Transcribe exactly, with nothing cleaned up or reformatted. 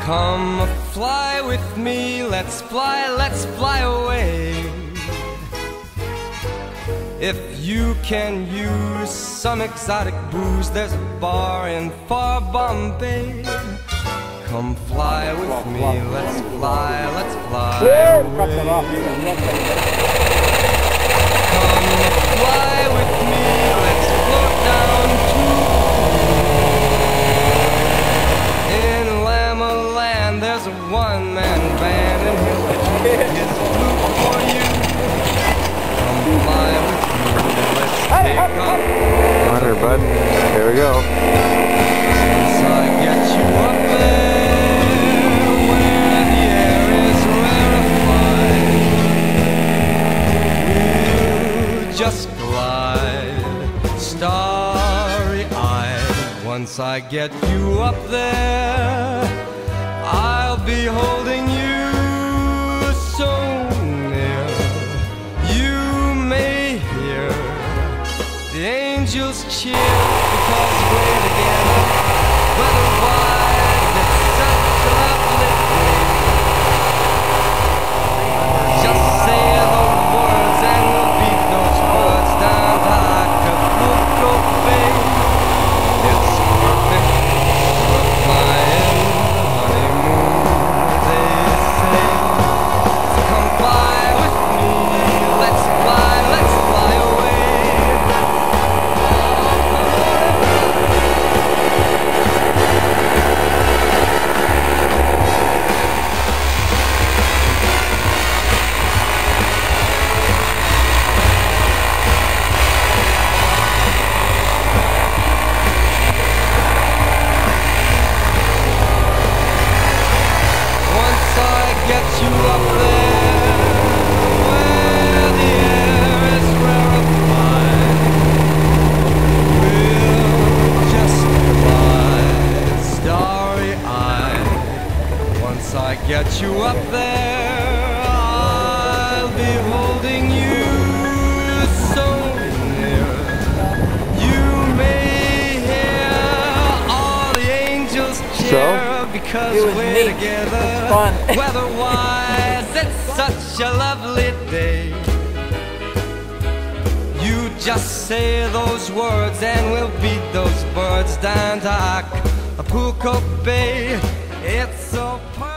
Come fly with me, let's fly, let's fly away. If you can use some exotic booze, there's a bar in far Bombay. Come fly with me, let's fly, let's fly away. Come fly with me, let's float down to in Lama Land. There's a one-man band and he'll play his flute for you. Come fly with me, let's take off. Come on here, bud. Here we go. Once I get you up there where the air is rarefied, we'll just glide starry-eyed. Once I get you up there, I'll be holding you so near. You may hear the angels cheer because we're together. Weather-wise, it's such a lovely day. Just say the words and we'll beat those words down to Acapulco Bay. It's perfect for a flying honeymoon, they say. So come fly with me, let's fly, let's fly away. Get you up there where the air is rarefied, we'll just glide starry-eyed. Once I get you up there, I'll be holding you so near. You may hear all the angels cheer. So? Because It was we're neat. together. It's fun. Weather-wise, it's such a lovely day. You just say those words and we'll beat those birds down to Acapulco Bay. It's so perfect.